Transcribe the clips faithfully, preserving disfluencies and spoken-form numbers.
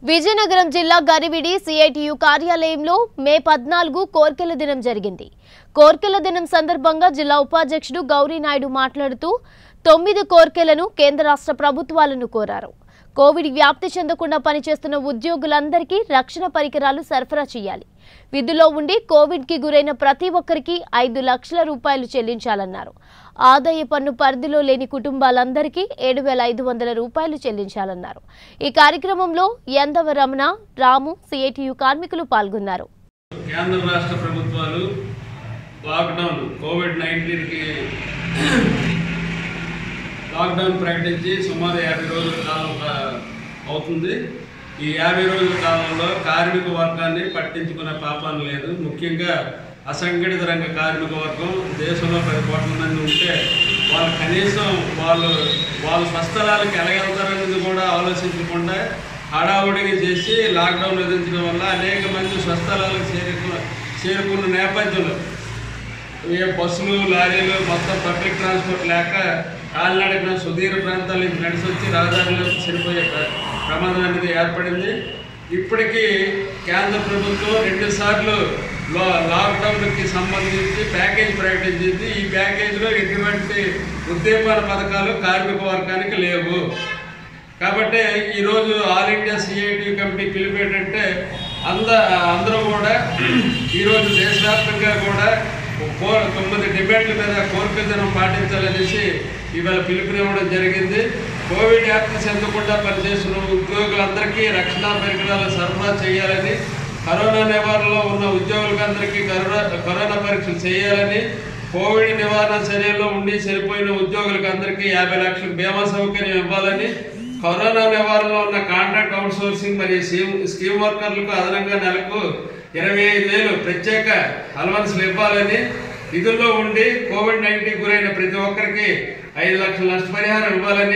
విజయనగరం జిల్లా గరివిడి సిఐటియు కార్యాలయంలో మే పద్నాలుగు కోర్కెల దినం జరిగింది. కోర్కెల దినం సందర్భంగా జిల్లా ఉపాధ్యక్షుడు గౌరీ నాయుడు మాట్లాడుతూ తొమ్మిది కోర్కెలను కేంద్ర రాష్ట్ర ప్రభుత్వాలను కోరారు. కోవిడ్ వ్యాప్తి చెందకుండా పనిచేస్తున్న ఉద్యోగులందరికీ రక్షణ పరికరాలు సరఫరా చేయాలి. విధుల్లో ఉండి కోవిడ్ కి గురైన ప్రతి ఒక్కరికి ఐదు లక్షల రూపాయలు చెల్లించాలన్నారు. ఆదాయ పన్ను పరిధిలో లేని కుటుంబాలందరికీ ఏడు వేల ఐదు వందల రూపాయలు చెల్లించాలన్నారు. ఈ కార్యక్రమంలో యందవ రమణ, రాము, సిఐటియు కార్మికులు పాల్గొన్నారు. కేంద్ర రాష్ట్ర ప్రభుత్వాలు లాక్డౌన్ కోవిడ్ నైన్టీన్ కి లాక్డౌన్ ప్రకటించి సుమారు యాభై రోజుల కాలం అవుతుంది. ఈ యాభై రోజుల కాలంలో కార్మిక వర్గాన్ని పట్టించుకునే పాపాన లేదు. ముఖ్యంగా అసంఘటిత రంగ కార్మిక వర్గం దేశంలో పది కోట్ల మంది ఉంటే వాళ్ళు కనీసం వాళ్ళు వాళ్ళ స్వస్థలాలకు ఎలాగెళ్తారనేది కూడా ఆలోచించకుండా హడావుడిగా చేసి లాక్డౌన్ విధించడం వల్ల అనేక మంది స్వస్థలాలకు చేరుకు చేరుకున్న నేపథ్యంలో ఏ బస్సులు, లారీలు మొత్తం పబ్లిక్ ట్రాన్స్పోర్ట్ లేక కాలినడకన సుదీర్ఘ ప్రాంతాల నుంచి నడిచి వచ్చి రహదారిలో చనిపోయే ప్రమాదం అనేది ఏర్పడింది. ఇప్పటికీ కేంద్ర ప్రభుత్వం రెండు సార్లు లా లాక్డౌన్కి సంబంధించి ప్యాకేజ్ ప్రకటించింది. ఈ ప్యాకేజీలో ఎటువంటి ఉద్దీపన పథకాలు కార్మిక వర్గానికి లేవు. కాబట్టి ఈరోజు ఆల్ ఇండియా సిఐటియు కమిటీ పిలుపు ఏంటంటే అంద అందరూ కూడా ఈరోజు దేశవ్యాప్తంగా కూడా కో తొమ్మిది డిబేట్ల మీద కోర్కెల దినం పాటించాలనేసి ఇవాళ పిలుపునివ్వడం జరిగింది. కోవిడ్ వ్యాప్తి చెందకుండా పనిచేస్తున్న ఉద్యోగులందరికీ రక్షణ పరికరాలు సరఫరా చేయాలని, కరోనా నివారణలో ఉన్న ఉద్యోగులందరికీ కరోనా కరోనా పరీక్షలు చేయాలని, కోవిడ్ నివారణ చర్యల్లో ఉండి చనిపోయిన ఉద్యోగులకు అందరికీ యాభై లక్షల బీమా సౌకర్యం ఇవ్వాలని, కరోనా నివారణలో ఉన్న కాంట్రాక్ట్ అవుట్సోర్సింగ్ మరియు స్కీమ్ స్కీమ్ వర్కర్లకు అదనంగా నెలకు ఇరవై ఐదు వేలు ప్రత్యేక అలవన్స్లు ఇవ్వాలని, విధుల్లో ఉండి కోవిడ్ నైన్టీన్ గురైన ప్రతి ఒక్కరికి ఐదు లక్షల నష్టపరిహారం ఇవ్వాలని,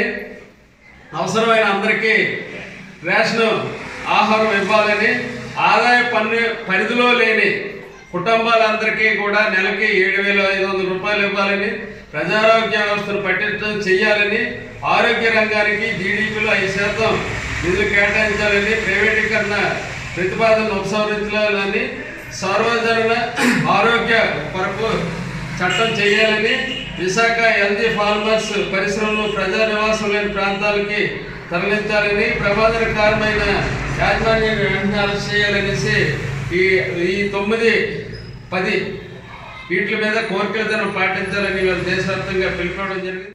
అవసరమైన అందరికీ రేషన్ ఆహారం ఇవ్వాలని, ఆదాయ పన్ను పరిధిలో లేని కుటుంబాలందరికీ కూడా నెలకి ఏడు వేల ఐదు వందల రూపాయలు ఇవ్వాలని, ప్రజారోగ్య వ్యవస్థను పటిష్టం చేయాలని, ఆరోగ్య రంగానికి జీడీపీలో ఐదు శాతం నిధులు కేటాయించాలని, ప్రైవేటీకరణ ప్రతిపాదనను ఉపసంహరించాలని, సార్వజన ఆరోగ్య కొరకు చట్టం చేయాలని, విశాఖ ఎల్జీ ఫార్మర్స్ పరిశ్రమలు ప్రజా నివాసం లేని ప్రాంతాలకి తరలించాలని, ప్రమాదకరమైన యాజమాన్యాన్ని వెంటనే అరెస్ట్ చేయాలనేసి ఈ ఈ తొమ్మిది పది వీటి మీద కోర్కెల దినం పాటించాలని దేశవ్యాప్తంగా పిలుపుకోవడం జరిగింది.